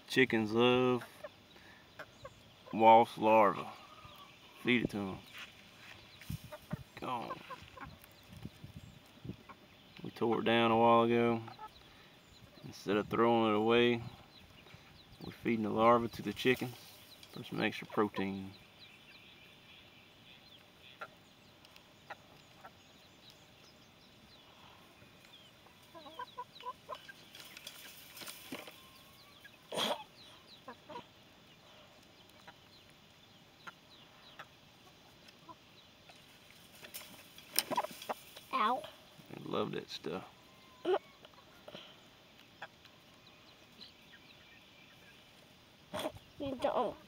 Chickens love wasp larvae. Feed it to them. Go on. We tore it down a while ago. Instead of throwing it away, we're feeding the larvae to the chickens for some extra protein. Ow. I love that stuff. You don't.